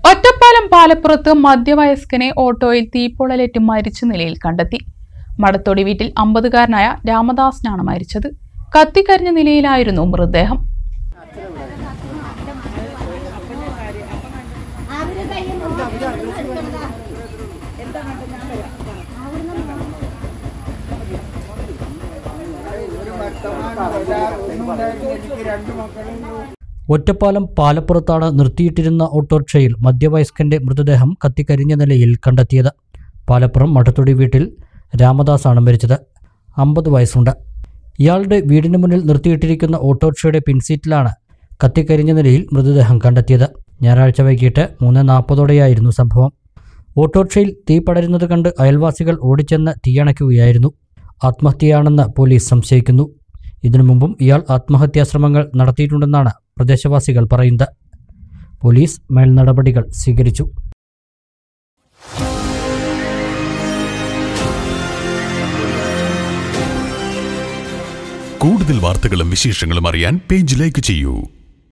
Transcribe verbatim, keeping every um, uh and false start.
ഒറ്റപ്പാലം പാലപ്പുറത്ത് മധ്യവയസ്കനെ ഓട്ടോയിൽ തീപ്പൊള്ളലേറ്റ് മരിച്ച നിലയിൽ കണ്ടെത്തി. മടത്തോടി വീട്ടിൽ അമ്പതുകാരനായ രാമദാസിനാണ് മരിച്ചത്. കത്തിക്കരിഞ്ഞ നിലയിലായിരുന്നു മൃതദേഹം. ഒറ്റപ്പാലം പാലപ്പുറത്താണ് നിർത്തിയിട്ടിരുന്ന ഓട്ടോറിക്ഷയിൽ മധ്യവയസ്കന്റെ മൃതദേഹം കത്തിക്കരിഞ്ഞ നിലയിൽ കണ്ടെത്തിയത്. പാലപ്പുറം മടത്തോടി വീട്ടിൽ രാമദാസാണ് മരിച്ചത്. അമ്പത് വയസ്സുണ്ട്. ഇയാളുടെ വീടിന് മുന്നിൽ നിർത്തിയിട്ടിരിക്കുന്ന ഓട്ടോറിക്ഷയുടെ പിൻസീറ്റിലാണ് കത്തിക്കരിഞ്ഞ നിലയിൽ മൃതദേഹം കണ്ടെത്തിയത്. ഞായറാഴ്ച വൈകിട്ട് മൂന്ന് നാൽപ്പതോടെയായിരുന്നു സംഭവം. ഓട്ടോറിക്ഷയിൽ തീ പടരുന്നത് കണ്ട് അയൽവാസികൾ ഓടിച്ചെന്ന് തീയണയ്ക്കുകയായിരുന്നു. ആത്മഹത്യയാണെന്ന് പോലീസ് സംശയിക്കുന്നു. ഇതിനു മുമ്പും ഇയാൾ ആത്മഹത്യാശ്രമങ്ങൾ നടത്തിയിട്ടുണ്ടെന്നാണ് പ്രദേശവാസികൾ പറയുന്നത്. പോലീസ് മേൽനടപടികൾ സ്വീകരിച്ചു. കൂടുതൽ വാർത്തകളും വിശേഷങ്ങളും അറിയാൻ പേജ് ലൈക്ക് ചെയ്യൂ.